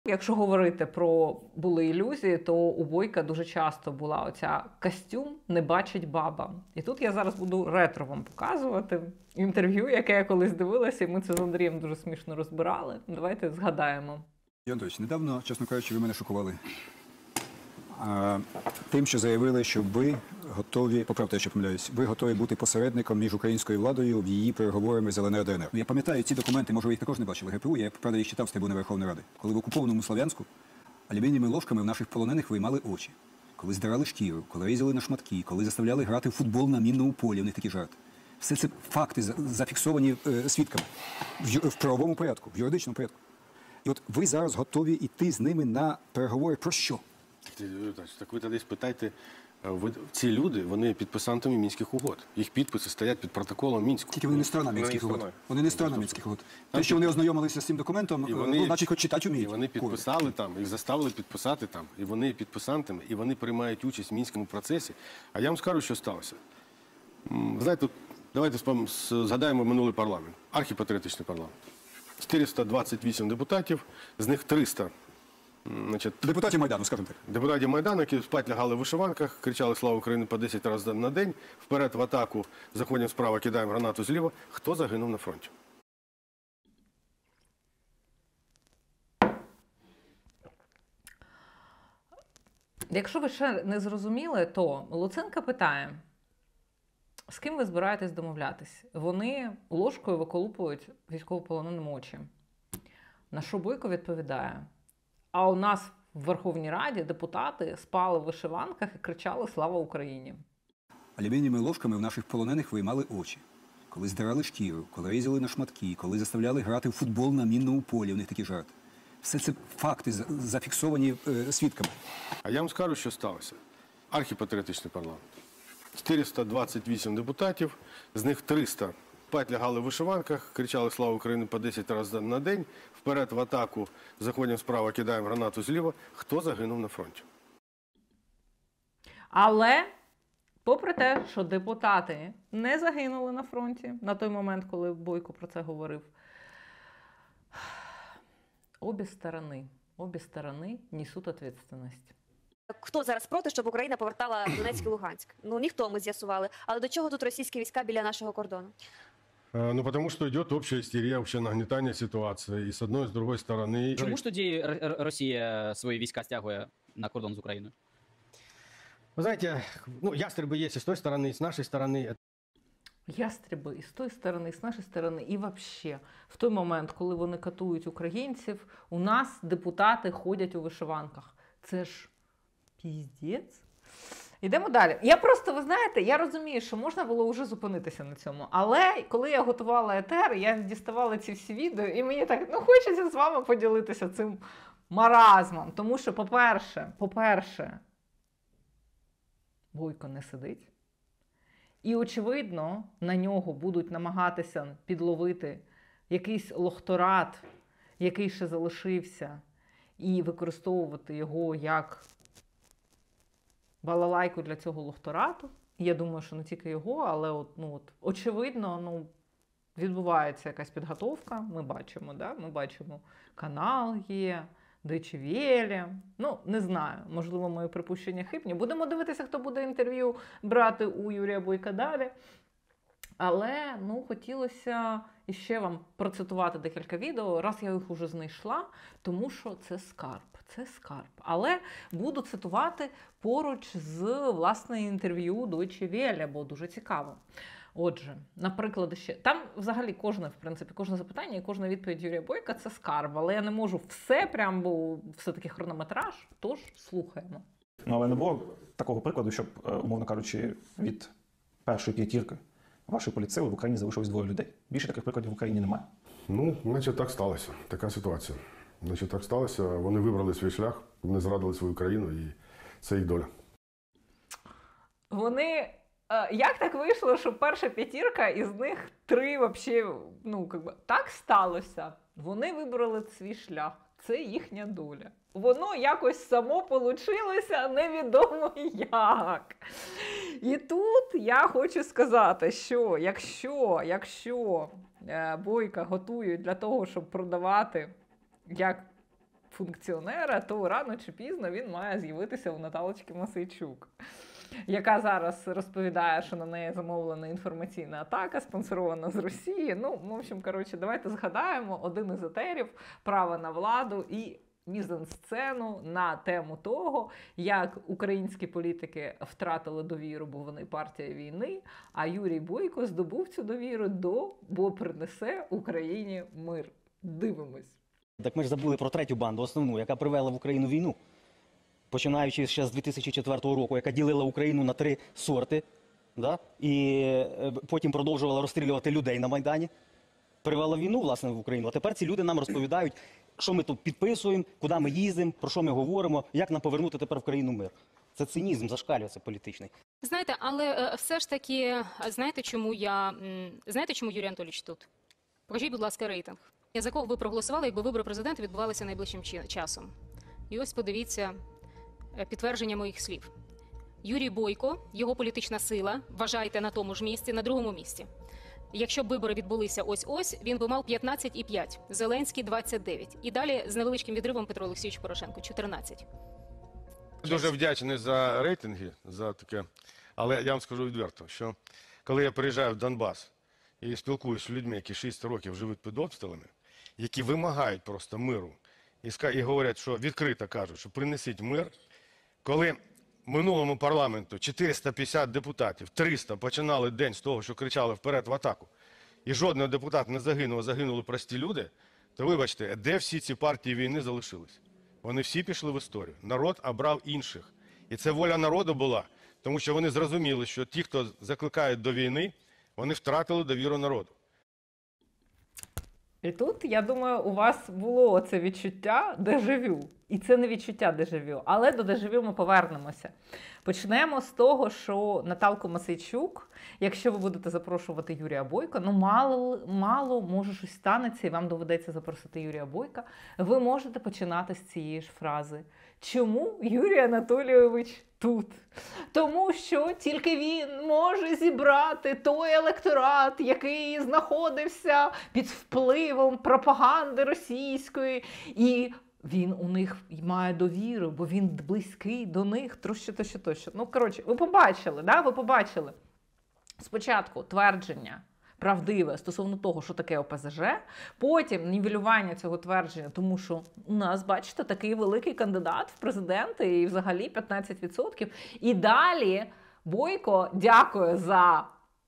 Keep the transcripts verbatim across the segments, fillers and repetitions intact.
Якщо говорити про були ілюзії, то у Бойка дуже часто була оця костюм «Не бачить баба». І тут я зараз буду ретро вам показувати інтерв'ю, яке я колись дивилася, і ми це з Андрієм дуже смішно розбирали. Давайте згадаємо. Юрій Анатолійович, недавно, чесно кажучи, ви мене шокували а, тим, що заявили, що ви готові, поправте, якщо помиляюсь, ви готові бути посередником між українською владою в її переговорами з ел ен ер-ДНР. Ну, я пам'ятаю ці документи, може ви їх також не бачили, ге пе у, я, правда, їх читав з трибуни Верховної Ради. Коли в окупованому Слов'янську алюмінієвими ложками в наших полонених виймали очі, коли здирали шкіру, коли різали на шматки, коли заставляли грати в футбол на мінному полі, у них такі жарти. Все це факти, зафіксовані е, свідками в, в правовому порядку, в юридичному порядку. І от ви зараз готові йти з ними на переговори про що? Так ви тоді спитайте, ці люди, вони підписантами Мінських угод. Їх підписи стоять під протоколом Мінську. Тільки вони не сторона Мінських угод. Вони не сторона Мінських угод. Те, що вони ознайомилися з цим документом, ну, значить, хоч читати вміють. І вони підписали там, їх заставили підписати там. І вони підписантами, і вони приймають участь в Мінському процесі. А я вам скажу, що сталося. Знаєте, давайте згадаємо минулий парламент. Архіпатріотичний парламент. чотириста двадцять вісім депутатів, з них триста. Значить, депутатів Майдану, скажімо так. Депутатів Майдану, які спать лягали в вишиванках, кричали «Слава Україні» по десять разів на день, вперед в атаку, заходимо справа, кидаємо гранату зліва. Хто загинув на фронті? Якщо ви ще не зрозуміли, то Луценко питає, з ким ви збираєтесь домовлятись? Вони ложкою виколупують військовополоненим очі. На що Бойко відповідає, а у нас в Верховній Раді депутати спали в вишиванках і кричали «Слава Україні». Алюмінієвими ложками в наших полонених виймали очі. Коли здирали шкіру, коли різали на шматки, коли заставляли грати в футбол на мінному полі, у них такі жарти. Все це факти, зафіксовані е, свідками. А я вам скажу, що сталося. Архіпатріотичний парламент. чотириста двадцять вісім депутатів, з них триста спать лягали в вишиванках, кричали «Слава Україні» по десять разів на день, вперед в атаку, заходимо справа, кидаємо гранату зліва. Хто загинув на фронті? Але, попри те, що депутати не загинули на фронті на той момент, коли Бойко про це говорив, обі сторони, обі сторони несуть відповідальність. Хто зараз проти, щоб Україна повертала Донецьк і Луганськ? Ну, ніхто, ми з'ясували. Але до чого тут російські війська біля нашого кордону? Ну, потому что идет общая истерия, общее нагнетание ситуации. И с одной, и с другой стороны... Чому ж тоді Росія свої війська стягує на кордон з Україною? Вы знаете, ну, ястребы есть и с той стороны, и с нашей стороны. Ястреби і з тої сторони, і з нашої сторони, і взагалі, в той момент, коли вони катують українців, у нас депутати ходять у вишиванках. Це ж піздець. Йдемо далі. Я просто, ви знаєте, я розумію, що можна було вже зупинитися на цьому. Але коли я готувала етер, я діставала ці всі відео, і мені так, ну, хочеться з вами поділитися цим маразмом. Тому що, по-перше, по-перше, Бойко не сидить. І, очевидно, на нього будуть намагатися підловити якийсь лохторат, який ще залишився, і використовувати його як балалайку для цього лохторату. І я думаю, що не тільки його, але от, ну, от, очевидно, ну, відбувається якась підготовка. Ми бачимо, да? Ми бачимо, канал є, Deutsche Welle. Ну, не знаю, можливо, мої припущення хибні. Будемо дивитися, хто буде інтерв'ю брати у Юрія Бойка далі. Але, ну, хотілося іще вам процитувати декілька відео, раз я їх уже знайшла, тому що це скарб, це скарб. Але буду цитувати поруч з, власне, інтерв'ю Deutsche Welle, бо дуже цікаво. Отже, наприклад, ще, там взагалі кожне, в принципі, кожне запитання і кожна відповідь Юрія Бойка – це скарб, але я не можу все прям, бо все-таки хронометраж, тож слухаємо. Ну, але не було такого прикладу, щоб, умовно кажучи, від першої п'ятірки вашої політсили в Україні залишилось двоє людей. Більше таких прикладів в Україні немає. Ну, значить, так сталося. Така ситуація. Значить, так сталося. Вони вибрали свій шлях, вони зрадили свою країну, і це їх доля. Вони... Як так вийшло, що перша п'ятірка, із них три взагалі, ну, как би, так сталося. Вони вибрали свій шлях. Це їхня доля. Воно якось само получилося, невідомо як. І тут я хочу сказати, що якщо, якщо Бойка готують для того, щоб продавати як функціонера, то рано чи пізно він має з'явитися у Наталочки Мосійчук, яка зараз розповідає, що на неї замовлена інформаційна атака, спонсорована з Росії. Ну, в общем, коротше, давайте згадаємо один із етерів «Право на владу» і мізансцену на тему того, як українські політики втратили довіру, бо вони партія війни, а Юрій Бойко здобув цю довіру, до, бо принесе Україні мир. Дивимось. Так ми ж забули про третю банду, основну, яка привела в Україну війну. Починаючи ще з дві тисячі четвертого року, яка ділила Україну на три сорти, да? І е, потім продовжувала розстрілювати людей на Майдані. Привела війну, власне, в Україну. А тепер ці люди нам розповідають, що ми тут підписуємо, куди ми їздимо, про що ми говоримо, як нам повернути тепер в країну мир. Це цинізм, зашкалює, це політичний. Знаєте, але е, все ж таки, знаєте, чому я, м, знаєте, чому Юрій Анатолійович тут? Покажіть, будь ласка, рейтинг. За кого б ви проголосували, якби вибори президента відбувалися найближчим чи- часом? І ось подивіться е, підтвердження моїх слів. Юрій Бойко, його політична сила, вважайте на тому ж місці, на другому місці. Якщо б вибори відбулися ось-ось, він би мав п'ятнадцять і п'ять, Зеленський двадцять дев'ять. І далі з невеличким відривом Петро Олексійович Порошенко чотирнадцять. Дуже вдячний за рейтинги, за таке. Але я вам скажу відверто, що коли я приїжджаю в Донбас і спілкуюся з людьми, які шість років живуть під обстрілами, які вимагають просто миру, і, ска- і говорять, що відкрито кажуть, що принесіть мир, коли минулому парламенту чотириста п'ятдесят депутатів, триста починали день з того, що кричали вперед в атаку, і жоден депутат не загинув, а загинули прості люди, то вибачте, де всі ці партії війни залишились? Вони всі пішли в історію. Народ обрав інших. І це воля народу була, тому що вони зрозуміли, що ті, хто закликають до війни, вони втратили довіру народу. І тут, я думаю, у вас було це відчуття дежавю. І це не відчуття дежавю, але до дежавю ми повернемося. Почнемо з того, що Наталку Мосійчук, якщо ви будете запрошувати Юрія Бойка, ну мало, мало може щось станеться, і вам доведеться запросити Юрія Бойка, ви можете починати з цієї ж фрази. Чому Юрій Анатолійович тут? Тому що тільки він може зібрати той електорат, який знаходився під впливом пропаганди російської, і він у них має довіру, бо він близький до них, тощо, тощо, тощо. Ну, коротше, ви побачили, да? Ви побачили спочатку твердження правдиве стосовно того, що таке О Пе Зе Же, потім нівелювання цього твердження, тому що у нас, бачите, такий великий кандидат в президенти і взагалі п'ятнадцять відсотків. І далі Бойко дякує за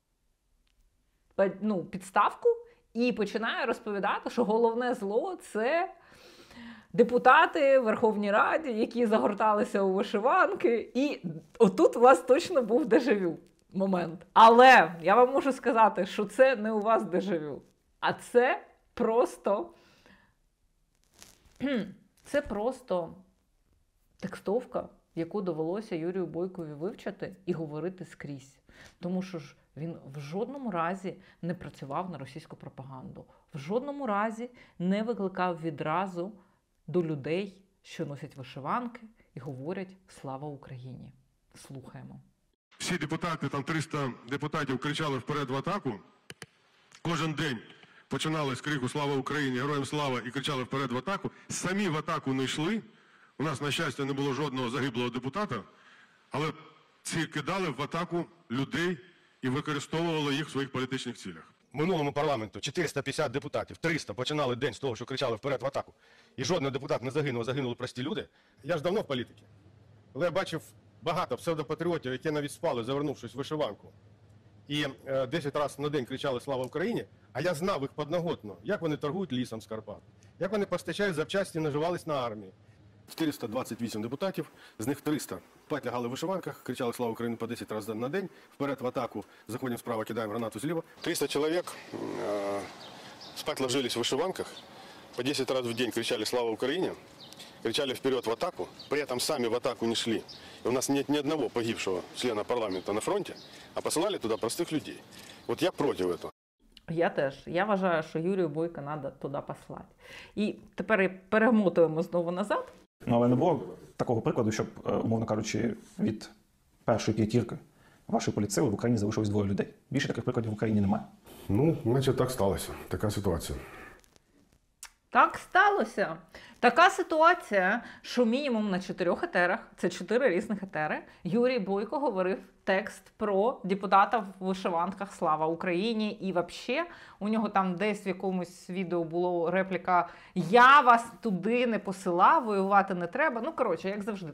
ну, підставку і починає розповідати, що головне зло – це депутати в Верховній Раді, які загорталися у вишиванки. І отут у вас точно був дежавю момент. Але я вам можу сказати, що це не у вас дежавю, а це просто це просто текстовка, яку довелося Юрію Бойкові вивчити і говорити скрізь. Тому що ж він в жодному разі не працював на російську пропаганду, в жодному разі не викликав відразу до людей, що носять вишиванки і говорять «Слава Україні». Слухаємо. Всі депутати, там триста депутатів кричали вперед в атаку. Кожен день починали з крику «Слава Україні! Героям слава!» і кричали вперед в атаку. Самі в атаку не йшли. У нас, на щастя, не було жодного загиблого депутата. Але ці кидали в атаку людей і використовували їх в своїх політичних цілях. Минулому парламенту чотириста п'ятдесят депутатів, триста починали день з того, що кричали вперед в атаку, і жоден депутат не загинув, а загинули прості люди. Я ж давно в політиці, але я бачив багато псевдопатріотів, які навіть спали, завернувшись в вишиванку. І е, десять разів на день кричали «Слава Україні!», а я знав їх подноготно, як вони торгують лісом з Карпат, як вони постачають запчасті і наживались на армії. чотириста двадцять вісім депутатів, з них триста п'ять лягали в вишиванках, кричали «Слава Україні!» по десять разів на день, вперед в атаку, заходимо справа, кидаємо гранату зліва. триста чоловік э, спать ложились в вышиванках, по десять раз в день кричали «Слава Украине!», кричали вперед в атаку, при этом сами в атаку не шли. И у нас нет ни одного погибшего члена парламента на фронте, а посылали туда простых людей. Вот я против этого. Я теж. Я вважаю, що Юрію Бойка треба туди послати. І тепер перемотуємо знову назад. Ну, але не було такого прикладу, щоб, умовно кажучи, від першої п'ятірки вашої політсили в Україні залишилось двоє людей. Більше таких прикладів в Україні немає. Ну, значить, так сталося. Така ситуація. Так сталося. Така ситуація, що мінімум на чотирьох етерах, це чотири різних етери, Юрій Бойко говорив текст про депутата в вишиванках «Слава Україні». І взагалі у нього там десь в якомусь відео було репліка «Я вас туди не посилав, воювати не треба». Ну, коротше, як завжди.